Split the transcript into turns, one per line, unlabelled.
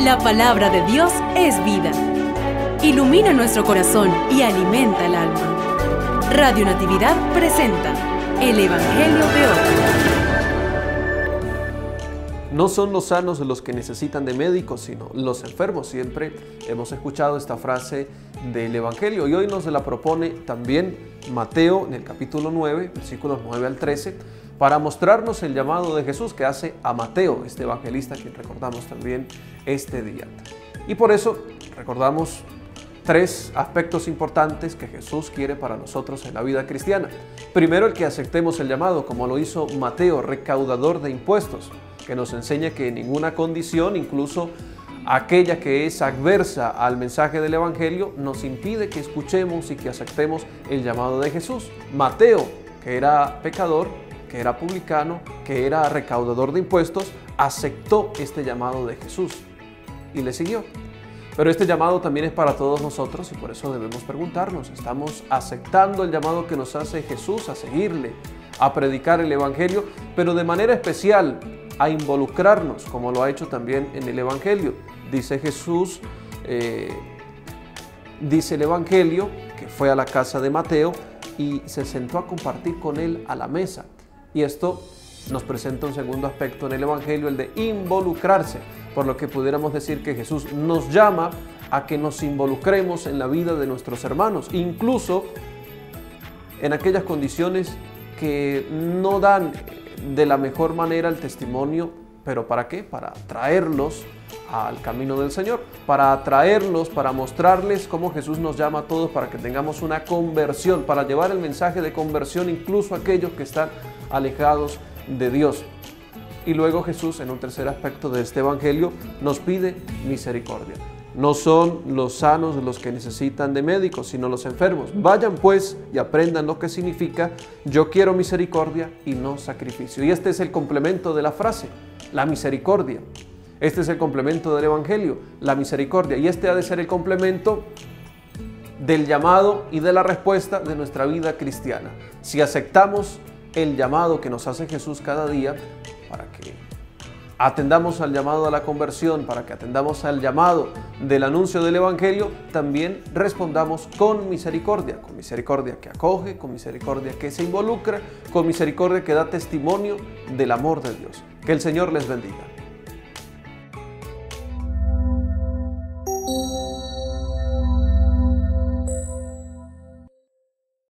La palabra de Dios es vida. Ilumina nuestro corazón y alimenta el alma. Radio Natividad presenta el Evangelio de hoy.
No son los sanos los que necesitan de médicos, sino los enfermos. Siempre hemos escuchado esta frase del Evangelio y hoy nos la propone también Mateo en el capítulo 9, versículos 9 al 13, para mostrarnos el llamado de Jesús que hace a Mateo, este evangelista, quien recordamos también este día. Y por eso recordamos tres aspectos importantes que Jesús quiere para nosotros en la vida cristiana. Primero, el que aceptemos el llamado, como lo hizo Mateo, recaudador de impuestos, que nos enseña que en ninguna condición, incluso aquella que es adversa al mensaje del Evangelio, nos impide que escuchemos y que aceptemos el llamado de Jesús. Mateo, que era pecador, que era publicano, que era recaudador de impuestos, aceptó este llamado de Jesús y le siguió. Pero este llamado también es para todos nosotros y por eso debemos preguntarnos, ¿estamos aceptando el llamado que nos hace Jesús a seguirle, a predicar el Evangelio, pero de manera especial a involucrarnos, como lo ha hecho también en el Evangelio? Dice Jesús, dice el Evangelio, que fue a la casa de Mateo y se sentó a compartir con él a la mesa. Y esto nos presenta un segundo aspecto en el Evangelio, el de involucrarse, por lo que pudiéramos decir que Jesús nos llama a que nos involucremos en la vida de nuestros hermanos, incluso en aquellas condiciones que no dan de la mejor manera el testimonio. ¿Pero para qué? Para traerlos al camino del Señor, para atraerlos, para mostrarles cómo Jesús nos llama a todos para que tengamos una conversión, para llevar el mensaje de conversión incluso a aquellos que están alejados de Dios. Y luego Jesús, en un tercer aspecto de este Evangelio, nos pide misericordia. No son los sanos los que necesitan de médicos, sino los enfermos. Vayan pues y aprendan lo que significa yo quiero misericordia y no sacrificio. Y este es el complemento de la frase, la misericordia. Este es el complemento del Evangelio, la misericordia. Y este ha de ser el complemento del llamado y de la respuesta de nuestra vida cristiana. Si aceptamos el llamado que nos hace Jesús cada día, para que atendamos al llamado a la conversión, para que atendamos al llamado del anuncio del Evangelio, también respondamos con misericordia que acoge, con misericordia que se involucra, con misericordia que da testimonio del amor de Dios. Que el Señor les bendiga.